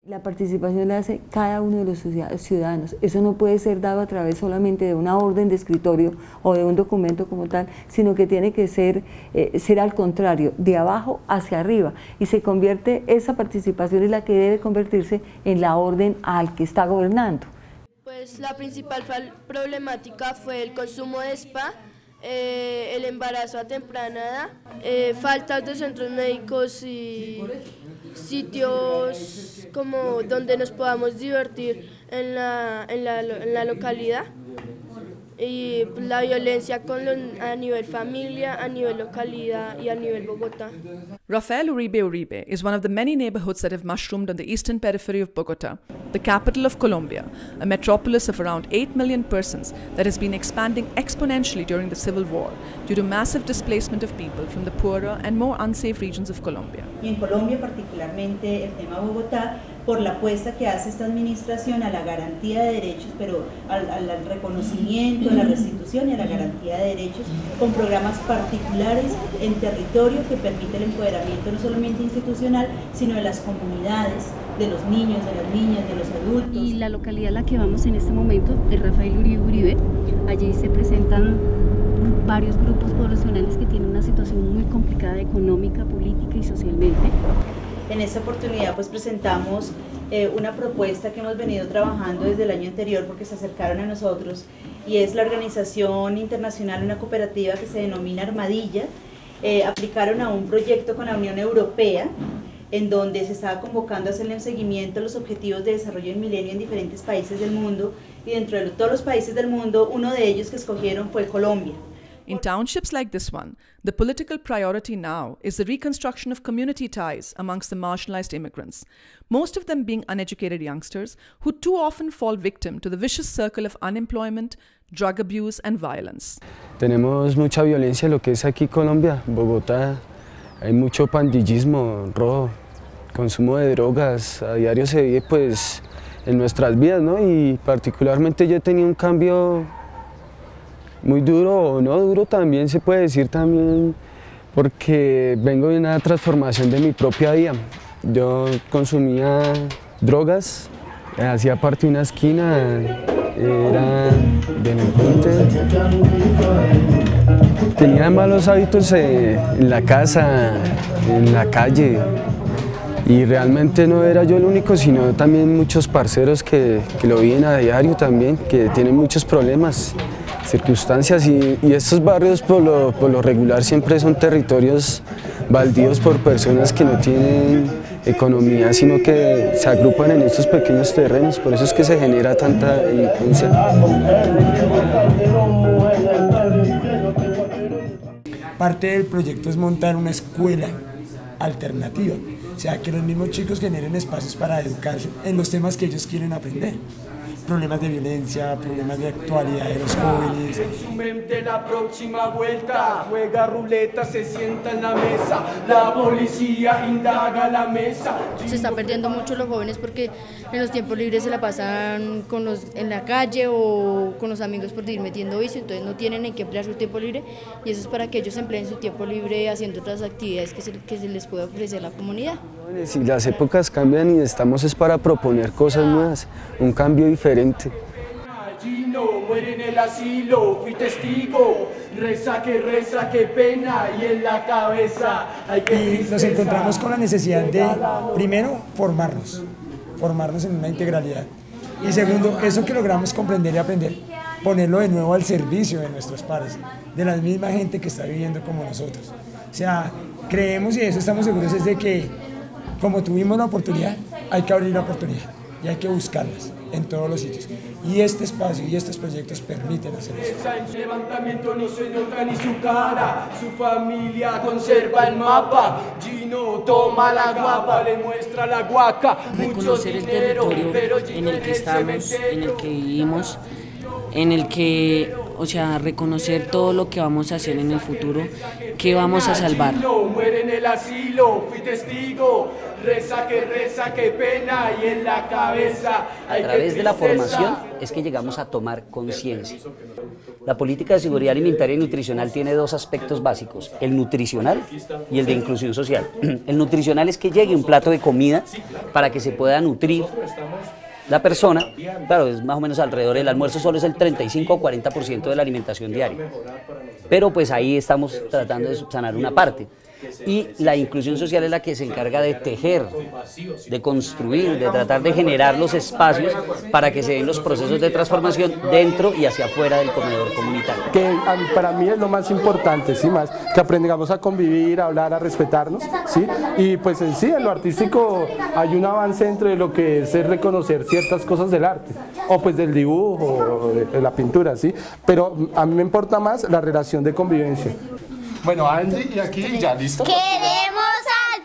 La participación la hace cada uno de los ciudadanos. Eso no puede ser dado a través solamente de una orden de escritorio o de un documento como tal, sino que tiene que ser al contrario, de abajo hacia arriba. Y se convierte, esa participación es la que debe convertirse en la orden al que está gobernando. Pues la principal problemática fue el consumo de spa, el embarazo a temprana edad, faltas de centros médicos y sitios como donde nos podamos divertir en la localidad, y la violencia a nivel familia, a nivel localidad y a nivel Bogotá. Rafael Uribe Uribe is one of the many neighborhoods that have mushroomed on the eastern periphery of Bogotá, the capital of Colombia, a metropolis of around 8 million persons that has been expanding exponentially during the civil war due to massive displacement of people from the poorer and more unsafe regions of Colombia. Y en Colombia particularmente el tema Bogotá, por la apuesta que hace esta administración a la garantía de derechos, pero al reconocimiento, a la restitución y a la garantía de derechos, con programas particulares en territorio que permite el empoderamiento no solamente institucional, sino de las comunidades, de los niños, de las niñas, de los adultos. Y la localidad a la que vamos en este momento es Rafael Uribe Uribe. Allí se presentan varios grupos poblacionales que tienen una situación muy complicada económica, política y socialmente. En esta oportunidad pues presentamos una propuesta que hemos venido trabajando desde el año anterior porque se acercaron a nosotros, y es la organización internacional, una cooperativa que se denomina Armadilla. Aplicaron a un proyecto con la Unión Europea en donde se estaba convocando a hacerle un seguimiento a los objetivos de desarrollo del milenio en diferentes países del mundo, y dentro de todos los países del mundo, uno de ellos que escogieron fue Colombia. In townships like this one, the political priority now is the reconstruction of community ties amongst the marginalized immigrants, most of them being uneducated youngsters who too often fall victim to the vicious circle of unemployment, drug abuse and violence. Tenemos mucha violencia en lo que es aquí Colombia, Bogotá. Hay mucho pandillismo, robo, consumo de drogas, a diario se vive pues en nuestras vidas, ¿no? Y particularmente yo he tenido un cambio muy duro, o no duro también se puede decir también, porque vengo de una transformación de mi propia vida. Yo consumía drogas, hacía parte de una esquina, era delincuente, tenía malos hábitos en la casa, en la calle, y realmente no era yo el único, sino también muchos parceros que lo viven a diario también, que tienen muchos problemas, circunstancias, y estos barrios por lo regular siempre son territorios baldíos por personas que no tienen economía, sino que se agrupan en estos pequeños terrenos, por eso es que se genera tanta delincuencia. Parte del proyecto es montar una escuela alternativa, o sea, que los mismos chicos generen espacios para educarse en los temas que ellos quieren aprender. Problemas de violencia, problemas de actualidad de los jóvenes. En su mente la próxima vuelta, juega ruleta, se sienta en la mesa, la policía indaga la mesa. Se está perdiendo mucho los jóvenes porque en los tiempos libres se la pasan en la calle o con los amigos por ir metiendo vicio, entonces no tienen en qué emplear su tiempo libre, y eso es para que ellos empleen su tiempo libre haciendo otras actividades que se les puede ofrecer a la comunidad. Si las épocas cambian y estamos es para proponer cosas nuevas, un cambio diferente. Gino muere en el asilo, fui testigo, reza, qué pena, y en la cabeza hay que... Y nos encontramos con la necesidad de, primero, formarnos en una integralidad, y segundo, eso que logramos comprender y aprender, ponerlo de nuevo al servicio de nuestros pares, de la misma gente que está viviendo como nosotros. O sea, creemos, y de eso estamos seguros, es de que como tuvimos la oportunidad, hay que abrir la oportunidad y hay que buscarlas en todos los sitios. Y este espacio y estos proyectos permiten hacer eso. El levantamiento ni se nota ni su cara, su familia conserva el mapa. Gino toma la guapa, le muestra la guaca. Reconocer el territorio en el que estamos, en el que vivimos, en el que o sea, reconocer todo lo que vamos a hacer en el futuro, que vamos a salvar. Muere en el asilo, fui testigo, reza que pena y en la cabeza. A través de la formación es que llegamos a tomar conciencia. La política de seguridad alimentaria y nutricional tiene dos aspectos básicos, el nutricional y el de inclusión social. El nutricional es que llegue un plato de comida para que se pueda nutrir la persona. Claro, es más o menos alrededor, el almuerzo solo es el 35 o 40% de la alimentación diaria, pero pues ahí estamos tratando de subsanar una parte. Y la inclusión social es la que se encarga de tejer, de construir, de tratar de generar los espacios para que se den los procesos de transformación dentro y hacia afuera del comedor comunitario. Que para mí es lo más importante, ¿sí? Más que aprendamos a convivir, a hablar, a respetarnos, ¿sí? Y pues en sí, en lo artístico hay un avance entre lo que es reconocer ciertas cosas del arte, o pues del dibujo, o de la pintura, ¿sí? Pero a mí me importa más la relación de convivencia. Bueno, Angie, y aquí ya, ¿listo? ¡Queremos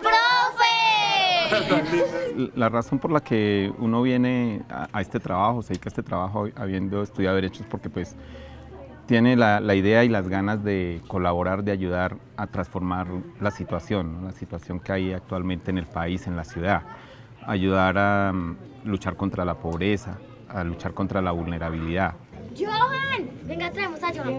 al profe! La razón por la que uno viene a este trabajo, se dedica a este trabajo habiendo estudiado Derecho, es porque pues tiene la idea y las ganas de colaborar, de ayudar a transformar la situación, ¿no? La situación que hay actualmente en el país, en la ciudad. Ayudar a luchar contra la pobreza, a luchar contra la vulnerabilidad. ¡Johan! Venga, traemos a Johan.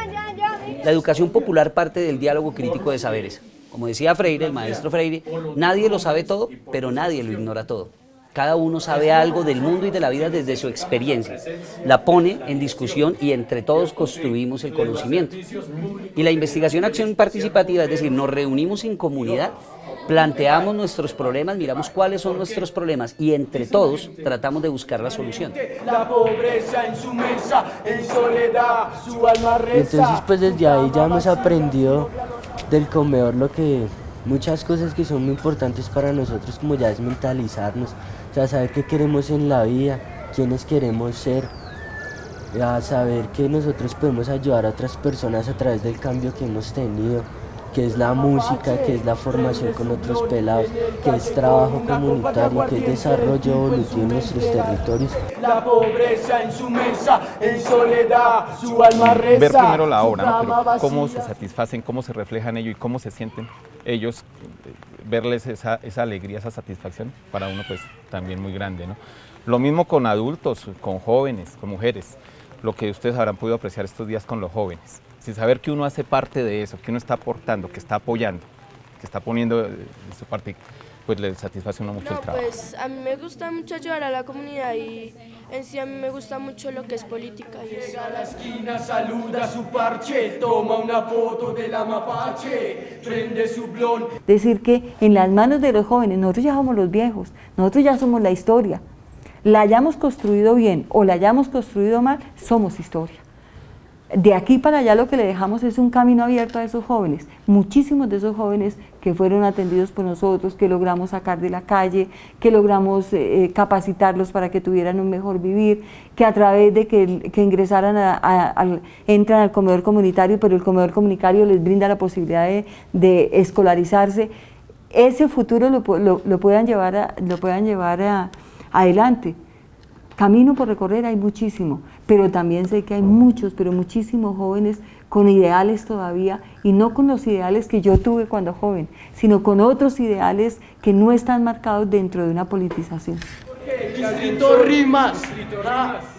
La educación popular parte del diálogo crítico de saberes. Como decía Freire, el maestro Freire, nadie lo sabe todo, pero nadie lo ignora todo. Cada uno sabe algo del mundo y de la vida desde su experiencia. La pone en discusión y entre todos construimos el conocimiento. Y la investigación-acción participativa, es decir, nos reunimos en comunidad, planteamos nuestros problemas, miramos cuáles son nuestros problemas y entre todos tratamos de buscar la solución. La pobreza en su mesa, en soledad, su alma reza. Entonces pues desde ahí ya hemos aprendido del comedor muchas cosas que son muy importantes para nosotros, como ya es mentalizarnos, o sea, saber qué queremos en la vida, quiénes queremos ser, a saber que nosotros podemos ayudar a otras personas a través del cambio que hemos tenido, que es la música, que es la formación con otros pelados, que es trabajo comunitario, que es desarrollo evolutivo en nuestros territorios. La pobreza en su mesa, en soledad, su alma reza. Ver primero la obra, ¿no? Pero cómo se satisfacen, cómo se reflejan ellos y cómo se sienten ellos, verles esa alegría, esa satisfacción, para uno pues también muy grande, ¿no? Lo mismo con adultos, con jóvenes, con mujeres, lo que ustedes habrán podido apreciar estos días con los jóvenes. Sin saber que uno hace parte de eso, que uno está aportando, que está apoyando, que está poniendo de su parte, pues le satisface a uno mucho el trabajo. Pues a mí me gusta mucho ayudar a la comunidad y en sí a mí me gusta mucho lo que es política y eso. Llega a la esquina, saluda su parche, toma una foto de la mapache, prende su blon. Decir que en las manos de los jóvenes, nosotros ya somos los viejos, nosotros ya somos la historia. La hayamos construido bien o la hayamos construido mal, somos historia. De aquí para allá lo que le dejamos es un camino abierto a esos jóvenes, muchísimos de esos jóvenes que fueron atendidos por nosotros, que logramos sacar de la calle, que logramos capacitarlos para que tuvieran un mejor vivir, que a través de que ingresaran, entran al comedor comunitario, pero el comedor comunitario les brinda la posibilidad de escolarizarse, ese futuro lo puedan llevar adelante. Camino por recorrer hay muchísimo, pero también sé que hay muchos, pero muchísimos jóvenes con ideales todavía, y no con los ideales que yo tuve cuando joven, sino con otros ideales que no están marcados dentro de una politización. Escrito rimas.